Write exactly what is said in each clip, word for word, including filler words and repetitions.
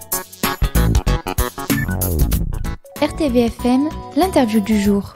R T V F M, l'interview du jour.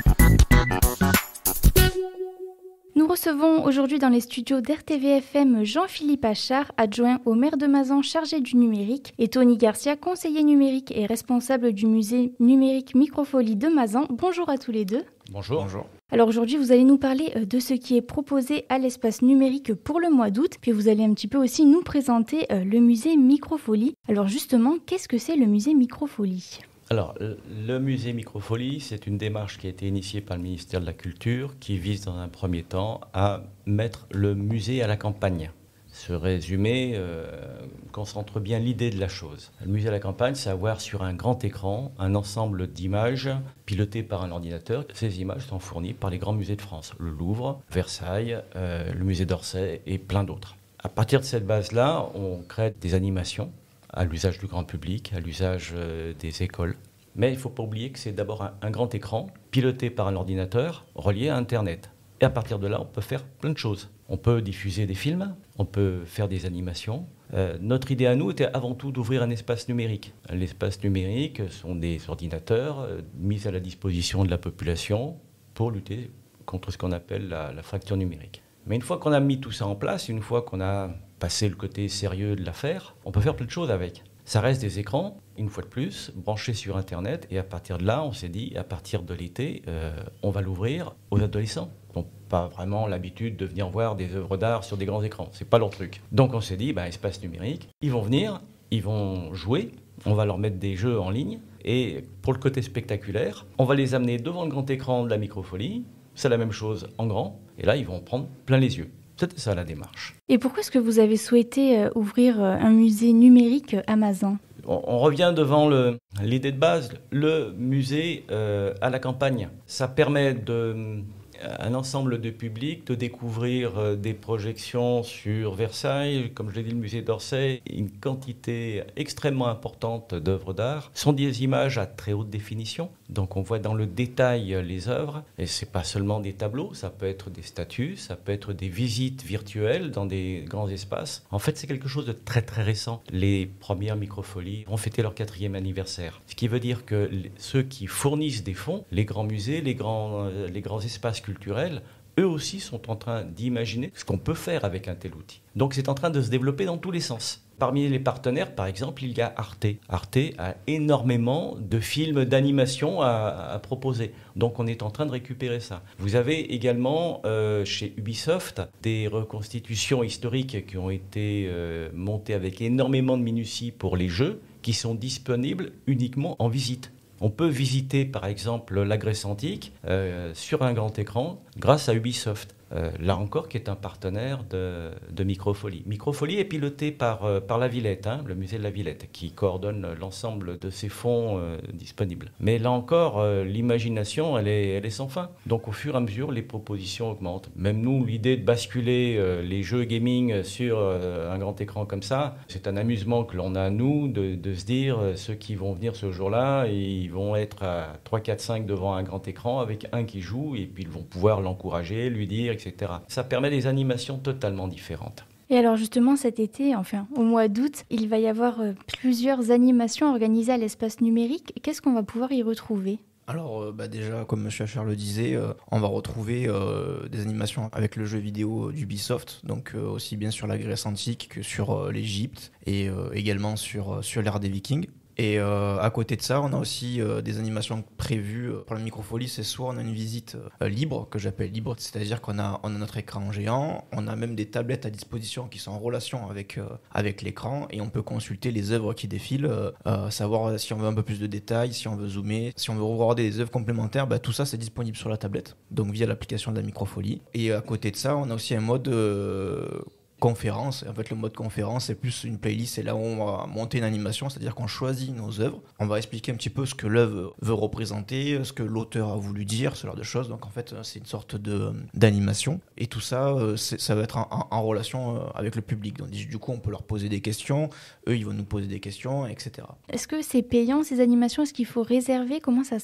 Nous recevons aujourd'hui dans les studios d'R T V F M Jean-Philippe Achard, adjoint au maire de Mazan chargé du numérique, et Tony Garcia, conseiller numérique et responsable du musée numérique Microfolie de Mazan. Bonjour à tous les deux. Bonjour. Bonjour. Alors aujourd'hui, vous allez nous parler de ce qui est proposé à l'espace numérique pour le mois d'août, puis vous allez un petit peu aussi nous présenter le musée Microfolie. Alors justement, qu'est-ce que c'est le musée Microfolie ? Alors, le musée Microfolie, c'est une démarche qui a été initiée par le ministère de la Culture qui vise dans un premier temps à mettre le musée à la campagne. Ce résumé euh, concentre bien l'idée de la chose. Le musée à la campagne, c'est avoir sur un grand écran un ensemble d'images pilotées par un ordinateur. Ces images sont fournies par les grands musées de France, le Louvre, Versailles, euh, le musée d'Orsay et plein d'autres. À partir de cette base-là, on crée des animations à l'usage du grand public, à l'usage euh, des écoles. Mais il ne faut pas oublier que c'est d'abord un, un grand écran piloté par un ordinateur relié à Internet. Et à partir de là, on peut faire plein de choses. On peut diffuser des films, on peut faire des animations. Euh, notre idée à nous était avant tout d'ouvrir un espace numérique. L'espace numérique sont des ordinateurs euh, mis à la disposition de la population pour lutter contre ce qu'on appelle la, la fracture numérique. Mais une fois qu'on a mis tout ça en place, une fois qu'on a passé le côté sérieux de l'affaire, on peut faire plein de choses avec. Ça reste des écrans, une fois de plus, branchés sur Internet. Et à partir de là, on s'est dit, à partir de l'été, euh, on va l'ouvrir aux adolescents. Donc, pas vraiment l'habitude de venir voir des œuvres d'art sur des grands écrans. C'est pas leur truc. Donc, on s'est dit, bah, espace numérique, ils vont venir, ils vont jouer, on va leur mettre des jeux en ligne. Et pour le côté spectaculaire, on va les amener devant le grand écran de la Microfolie. C'est la même chose en grand. Et là, ils vont prendre plein les yeux. C'était ça la démarche. Et pourquoi est-ce que vous avez souhaité euh, ouvrir euh, un musée numérique à Mazan ? on, on revient devant le, l'idée de base, le musée euh, à la campagne. Ça permet de, à un ensemble de publics de découvrir euh, des projections sur Versailles, comme je l'ai dit, le musée d'Orsay, une quantité extrêmement importante d'œuvres d'art. Ce sont des images à très haute définition, donc on voit dans le détail les œuvres, et ce n'est pas seulement des tableaux, ça peut être des statues, ça peut être des visites virtuelles dans des grands espaces. En fait, c'est quelque chose de très très récent. Les premières Microfolies vont fêter leur quatrième anniversaire, ce qui veut dire que ceux qui fournissent des fonds, les grands musées, les grands, les grands espaces culturels, eux aussi sont en train d'imaginer ce qu'on peut faire avec un tel outil. Donc c'est en train de se développer dans tous les sens. Parmi les partenaires, par exemple, il y a Arte. Arte a énormément de films d'animation à, à proposer. Donc on est en train de récupérer ça. Vous avez également euh, chez Ubisoft des reconstitutions historiques qui ont été euh, montées avec énormément de minutie pour les jeux qui sont disponibles uniquement en visite. On peut visiter par exemple la Grèce antique euh, sur un grand écran grâce à Ubisoft. Euh, là encore, qui est un partenaire de, de Microfolie. Microfolie est piloté par, euh, par la Villette, hein, le musée de la Villette, qui coordonne l'ensemble de ces fonds euh, disponibles. Mais là encore, euh, l'imagination, elle est, elle est sans fin. Donc au fur et à mesure, les propositions augmentent. Même nous, l'idée de basculer euh, les jeux gaming sur euh, un grand écran comme ça, c'est un amusement que l'on a, nous, de, de se dire, euh, ceux qui vont venir ce jour-là, ils vont être à trois, quatre, cinq devant un grand écran avec un qui joue, et puis ils vont pouvoir l'encourager, lui dire, et cetera. Ça permet des animations totalement différentes. Et alors justement cet été, enfin au mois d'août, il va y avoir euh, plusieurs animations organisées à l'espace numérique. Qu'est-ce qu'on va pouvoir y retrouver ? Alors euh, bah déjà, comme M. Achard le disait, euh, on va retrouver euh, des animations avec le jeu vidéo d'Ubisoft, donc euh, aussi bien sur la Grèce antique que sur euh, l'Égypte et euh, également sur, euh, sur l'ère des Vikings. Et euh, à côté de ça, on a aussi euh, des animations prévues pour la Microfolie. C'est soit on a une visite euh, libre, que j'appelle libre, c'est-à-dire qu'on a, on a notre écran géant, on a même des tablettes à disposition qui sont en relation avec, euh, avec l'écran, et on peut consulter les œuvres qui défilent, euh, euh, savoir si on veut un peu plus de détails, si on veut zoomer, si on veut regarder des œuvres complémentaires, bah, tout ça c'est disponible sur la tablette, donc via l'application de la Microfolie. Et à côté de ça, on a aussi un mode... Euh, conférence. En fait, le mode conférence, c'est plus une playlist, c'est là où on va monter une animation, c'est-à-dire qu'on choisit nos œuvres, on va expliquer un petit peu ce que l'œuvre veut représenter, ce que l'auteur a voulu dire, ce genre de choses. Donc en fait, c'est une sorte de, d'animation. Et tout ça, ça va être en, en, en relation avec le public. Donc du coup, on peut leur poser des questions, eux, ils vont nous poser des questions, et cetera. Est-ce que c'est payant, ces animations ? Est-ce qu'il faut réserver ? Comment ça se passe ?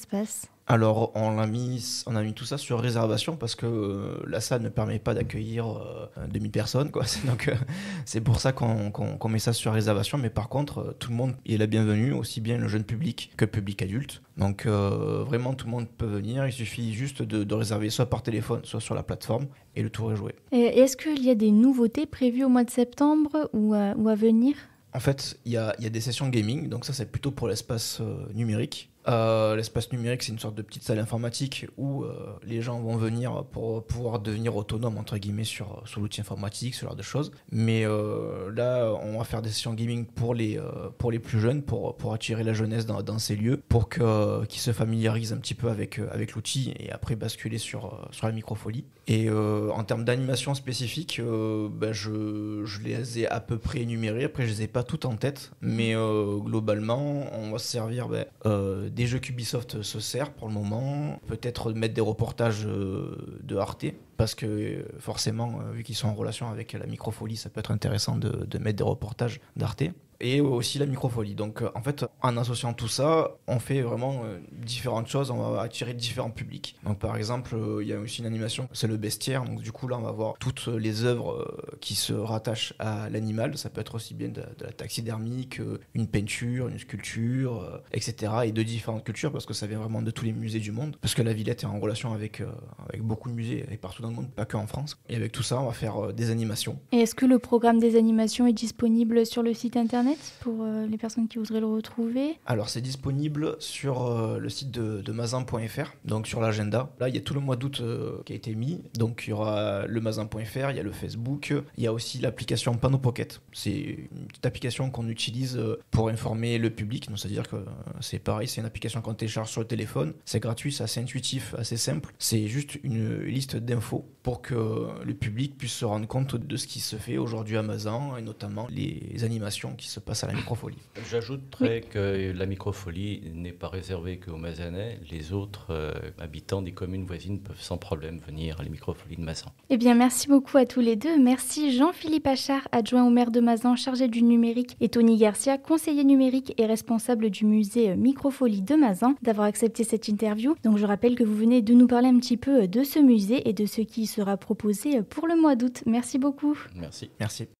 Alors, on a, mis, on a mis tout ça sur réservation parce que euh, la salle ne permet pas d'accueillir euh, deux mille personnes, quoi. Donc, euh, c'est pour ça qu'on, qu'on, qu'on met ça sur réservation. Mais par contre, euh, tout le monde est la bienvenue, aussi bien le jeune public que le public adulte. Donc, euh, vraiment, tout le monde peut venir. Il suffit juste de, de réserver soit par téléphone, soit sur la plateforme, et le tour est joué. Et est-ce qu'il y a des nouveautés prévues au mois de septembre ou à, ou à venir ? En fait, il y a, y a des sessions gaming, donc ça, c'est plutôt pour l'espace euh, numérique. Euh, l'espace numérique, c'est une sorte de petite salle informatique où euh, les gens vont venir pour pouvoir devenir autonomes, entre guillemets, sur, sur l'outil informatique, ce genre de choses. Mais euh, là, on va faire des sessions gaming pour les, euh, pour les plus jeunes, pour, pour attirer la jeunesse dans, dans ces lieux, pour que, euh, qu'ils se familiarisent un petit peu avec, euh, avec l'outil et après basculer sur, euh, sur la microfolie. Et euh, en termes d'animation spécifique, euh, ben je, je les ai à peu près énumérées. Après, je les ai pas toutes en tête, mais euh, globalement, on va se servir ben, euh, des jeux qu'Ubisoft se sert pour le moment, peut-être mettre des reportages de Arte, parce que forcément, vu qu'ils sont en relation avec la microfolie, ça peut être intéressant de, de mettre des reportages d'Arte. Et aussi la microfolie. Donc en fait, en associant tout ça, on fait vraiment euh, différentes choses, on va attirer différents publics. Donc par exemple, il euh, y a aussi une animation, c'est le bestiaire. Donc du coup là, on va voir toutes les œuvres euh, qui se rattachent à l'animal. Ça peut être aussi bien de, de la taxidermie qu'une peinture, une sculpture, euh, et cetera. Et de différentes cultures, parce que ça vient vraiment de tous les musées du monde. Parce que la Villette est en relation avec, euh, avec beaucoup de musées et partout dans le monde, pas que en France. Et avec tout ça, on va faire euh, des animations. Et est-ce que le programme des animations est disponible sur le site internet pour euh, les personnes qui voudraient le retrouver? Alors c'est disponible sur euh, le site de, de mazin point f r, donc sur l'agenda. Là il y a tout le mois d'août euh, qui a été mis, donc il y aura le mazin point f r, il y a le Facebook, il y a aussi l'application Panneau Pocket. C'est une petite application qu'on utilise pour informer le public, donc c'est-à-dire que euh, c'est pareil, c'est une application qu'on télécharge sur le téléphone, c'est gratuit, c'est assez intuitif, assez simple. C'est juste une liste d'infos pour que le public puisse se rendre compte de ce qui se fait aujourd'hui à Mazan, et notamment les animations qui se passe à la microfolie. J'ajouterais oui. que la microfolie n'est pas réservée qu'aux Mazanais. Les autres euh, habitants des communes voisines peuvent sans problème venir à la microfolie de Mazan. Eh bien, merci beaucoup à tous les deux. Merci Jean-Philippe Achard, adjoint au maire de Mazan, chargé du numérique, et Tony Garcia, conseiller numérique et responsable du musée Microfolie de Mazan, d'avoir accepté cette interview. Donc, je rappelle que vous venez de nous parler un petit peu de ce musée et de ce qui sera proposé pour le mois d'août. Merci beaucoup. Merci. Merci.